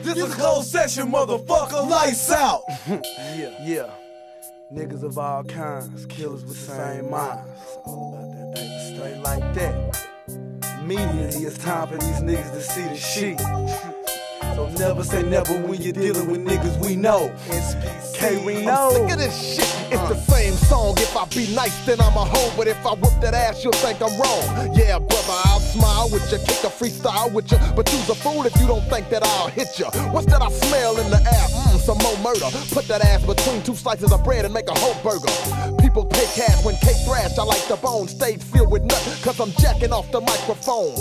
This is closed session, motherfucker. Lights out. Yeah. Niggas of all kinds, killers with the same minds. It's all about that paper, straight like that. Immediately, it's time for these niggas to see the shit. So never say never when you're dealing with niggas we know. K-Reno. I'm sick of this shit. It's the same song. If I be nice, then I'm a hoe. But if I whoop that ass, you'll think I'm wrong. Yeah, brother, I'll smile with you, kick a freestyle with you. But you's a fool if you don't think that I'll hit you. What's that I smell in the air? Some more murder. Put that ass between two slices of bread and make a whole burger. People pay cash when cake thrash. I like the bone, stage filled with nuts, cause I'm jacking off the microphone.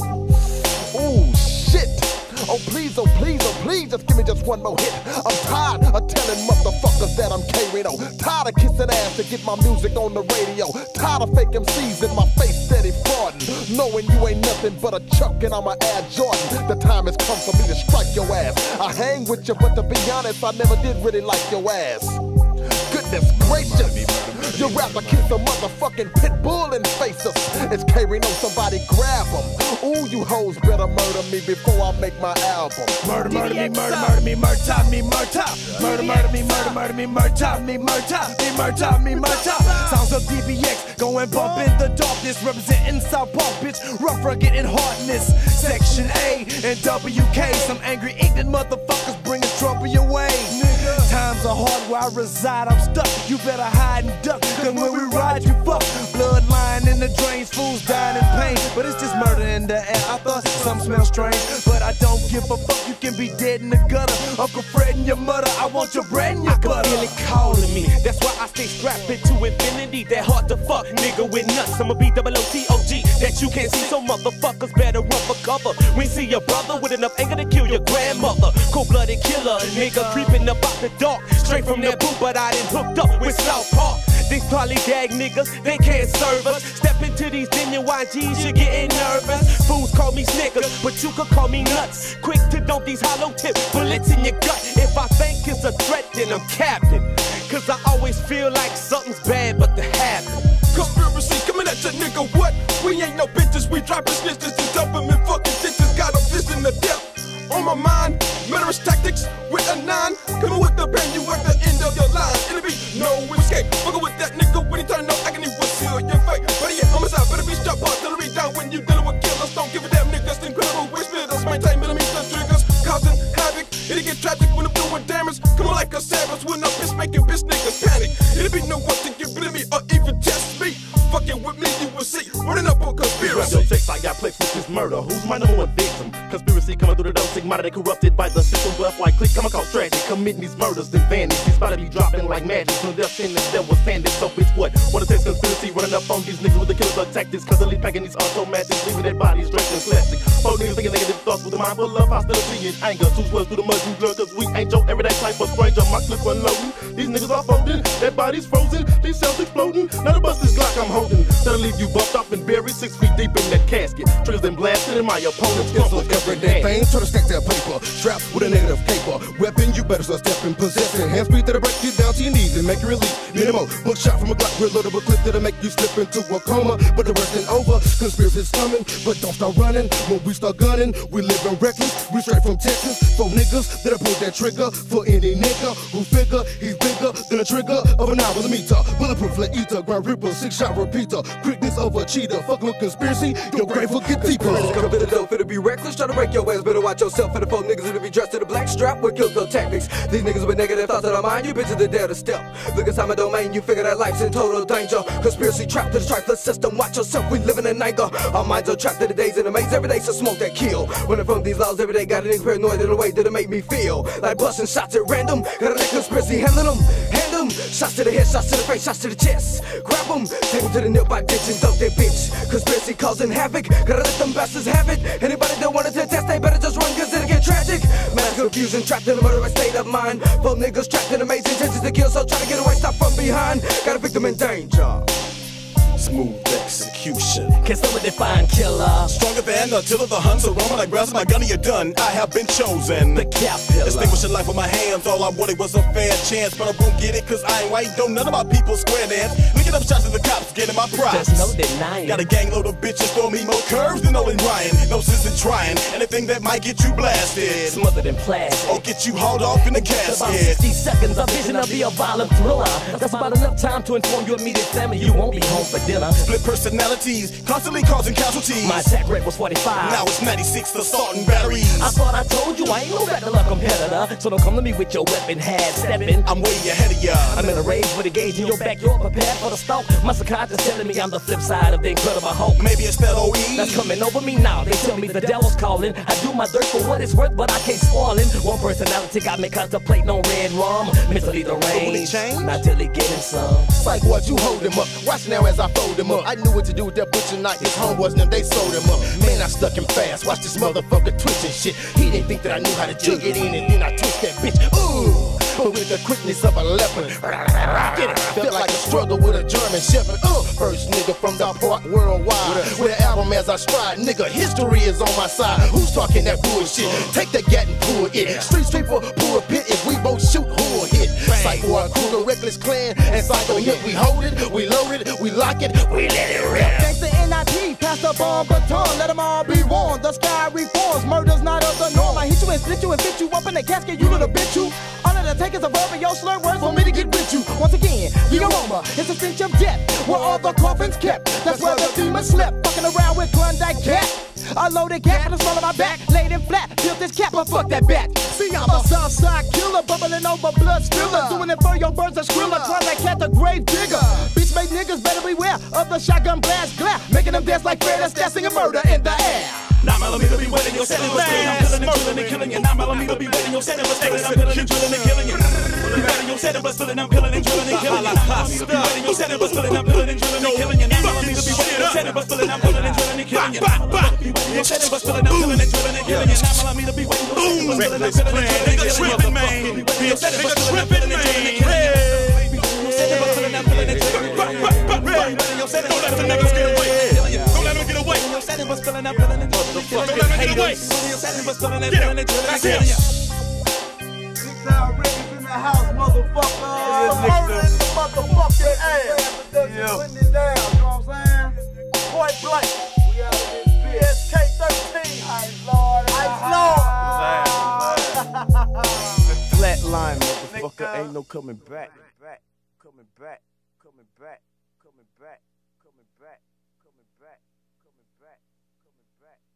Ooh, shit. Oh please, oh please, oh please, just give me just one more hit. I'm tired of telling motherfuckers that I'm K-Reno. Tired of kissing ass to get my music on the radio. Tired of fake MCs in my face steady frauding. Knowing you ain't nothing but a Chuck and I'm a Air Jordan. The time has come for me to strike your ass. I hang with you, but to be honest, I never did really like your ass. Goodness gracious. Your rapper kiss a motherfucking pit bull and face us. It's K-Reno, somebody grab him. Ooh, you hoes better murder me before I make my album. Murder, murder me, murder, murder me, murder me, murder. Murder, murder me, murder, murder me, murder me, murder me, murder me, murder. Sounds of DBX, going bump in the darkness, representing South Park, bitch. Rough, rugged, and hardness. Section A and WK, some angry, ignorant motherfuckers bringing trouble your way. Times are hard where I reside, I'm stuck. You better hide and duck, cause when we ride, you fuck. Blood lying in the drains, fools dying in pain. But it's just murder in the air. I thought some smell strange, but I don't give a fuck. You can be dead in the gutter. Uncle Fred and your mother, I want your bread and your butter. I can feel it calling me. That's why I stay strapped into infinity. That hard to fuck nigga with nuts. I'ma be OOTOG that you can't see. So motherfuckers better run for cover. We see your brother with enough anger to kill your grandmother. Cold-blooded killer, nigga creeping up out the dark. Straight from that boot, but I done hooked up with South Park. These probably gag niggas, they can't serve us. Step into these genuine YGs, you're getting nervous. Fools call me snickers, but you could call me nuts. Quick to dump these hollow tip bullets in your gut. If I think it's a threat, then I'm captain. Cause I always feel like something's bad but to happen. Conspiracy coming at ya, nigga, what? We ain't no bitches, we dropping snitches and dumping in fucking ditches. Got a vision to death on my mind. Murderous tactics with a 9. Coming with the bang, you at the end of your line. It'll be no escape. Fucking with that nigga when he turn up, I can even seal your fate. But yeah, homicide, better be strapped up, till down when you dealing with killers. Don't give a damn niggas, incredible wish spitters. Maintain millimeter triggers, causing havoc. It'll get tragic when I'm doing damage. Come on like a savage when a bitch making bitch niggas panic. It'll be no one to get rid of me or even test me. Fucking with me, you will see. Running up on conspiracy. I got plates with this murder. Who's my number one victim? Conspiracy coming through the door. Sigma, they corrupted by the system. Bluff like click, come across tragic. Committing these murders, then vanish. These about to be dropping like magic. No death sentence that was handed. So bitch, what? Wanna taste conspiracy? Running up on these niggas with the killer tactics. Constantly packing these automatics. Leaving their bodies draped in plastic. Four niggas thinking negative thoughts with a mind full of hostility and anger. Two slugs through the mud, you learn. Cause we ain't your everyday type of stranger. My clip unloading. These niggas are folding. Their bodies frozen. These cells exploding. Now the bust is Glock I'm holding. That'll leave you bumped up and buried 6 feet deep in that casket. Triggers then blasted and my opponent's It's an everyday thing, try to stack that paper. Strapped with a negative caper. Weapon, you better start stepping, possessing. Hand speed that'll break you down to your knees and make you release. Minimal, book shot from a Glock, reloadable clip that'll make you slip into a coma. But the worst ain't over, conspiracy's coming. But don't start running, when we start gunning, we living reckless. We straight from Texas, for niggas that'll pull that trigger. For any nigga who figure he's bigger than a trigger of an 9mm. Bulletproof let eater, ground ripper, 6-shot repeater. Quickness over cheater, fucking with conspiracy, your grave will get deeper. Come to the dope, it'll be reckless, try to break your ass. Better watch yourself for the 4 niggas that'll be dressed in the black strap with kill tactics. These niggas with negative thoughts that are mine, you bitches are dare to step. Look inside my domain, you figure that life's in total danger. Conspiracy trapped to the trifling system, watch yourself, we living in anger. Our minds are trapped in the days in the maze, every day so smoke that kill. Running from these laws every day, got an paranoid in a way that'll make me feel like busting shots at random. Gotta let conspiracy handling them, hand them. Shots to the head, shots to the face, shots to the chest. Grab them, take them to the nip by ditch and dump their bitch. Conspiracy causing havoc, gotta let them bastards have it. Anybody that wanted to test, they better just run cause it'll get tragic. Mass confusion, trapped in a murderous state of mind. Both niggas trapped in amazing intentions to kill, so try to get away, stop from behind. Got a victim in danger. Smooth execution. Can someone define killer? Stronger than Attila the Hun, so Roman I grasp my gun and you're done. I have been chosen. The caterpillar. Distinguishing life with my hands. All I wanted was a fair chance, but I won't get it cause I ain't white. Don't none of my people square dance. Licking up shots at the cops, getting my props. There's no denying. Got a gang load of bitches, throw me more curves than Owen Ryan. No sense in trying. And anything that might get you blasted, smothered in plastic, or get you hauled off in the about casket. 60 seconds, a vision of be a violent thriller. That's about enough time to inform your immediate family you won't be home for dinner. Split personalities, constantly causing casualties. My attack rate was 45. Now it's 96, assault and batteries. I thought I told you I ain't no regular competitor, so don't come to me with your weapon half stepping. I'm way ahead of ya. I'm in a rage with a gauge in your back, you're prepared for the stalk. My subconscious telling me I'm the flip side of the Incredible Hulk. Maybe it's spelled O-E. That's coming over me now. They tell me the devil's calling. I do my dirt for what it's worth, but I can't spoil it. One personality got me contemplating on red rum. Mentally deranged, not till he getting some. Like what, you hold him up. Watch now as I fold him up. I knew what to do with that butcher knife. His homeboys and them, they sold him up. Man, I stuck him fast. Watch this motherfucker twitching shit. He didn't think that I knew how to jug it in, and then I twist that bitch. Ooh. But with the quickness of a leopard, get it? Felt like a struggle with a German shepherd. First nigga from the park worldwide, with an album as I stride. Nigga, history is on my side. Who's talking that bullshit? Take the gat and pull it. Street sweeper, pull a pit. If we both shoot, who'll hit? Psycho, Kruger, Reckless Clan, and Psycho Hit. We hold it, we load it, we lock it, we let it rip. Gangsta NIP, pass the bomb baton, let them all be warned. The sky reforms, murder's not of the norm. I hit you and split you and fit you up in the casket, you little bitch you. All of the takers of verbal, your slur words for me to get with you. Once again, the aroma is a stench of death, where all the coffins kept. That's where the demons slept, fucking around with Klondike cat. A loaded gap and a smell of my back, laid in flat, built this cap, but fuck that bat. See, I'm a Southside killer, bubbling over blood spiller, doing it for your birds of skrilla, trying to cat the grave digger. Bitch made niggas better beware of the shotgun blast glare, making them dance like Fred Astaire, singing murder in the air. 9mm be waiting, your setting was killing. I'm killing and drilling and killing you. 9mm be waiting, your setting was killing. I'm killing and drilling and killing you. You better your setting was filling, I'm killing and drilling and killing you. 9mm be waiting, your setting was filling, I'm killing and drilling and killing you. 9mm be waiting, your setting was filling, I'm killing and drilling and killing you. 9mm be waiting, your setting was filling, I'm killing and drilling and killing you. 9mm be waiting, your setting was filling, I'm killing and drilling and killing you. Tripping, man. Your setting was filling, I'm killing and drilling and killing you. Your setting was filling, I'm killing and drilling and killing you. Don't let the niggas get away. Don't let them get away. Your setting was filling, I'm killing and drilling and killing you. Don't let them get away. Your setting was filling, I'm killing and drilling and killing you. In the house, motherfucker. Murder in the motherfucking ass. Yeah. Putting it down, you know what I'm saying? Point blank. We out of this bitch. PSK 13. Ice Lord. Flatline, motherfucker. Ain't no coming back. Coming back. Coming back. Coming back. Coming back. Coming back. Coming back. Coming back.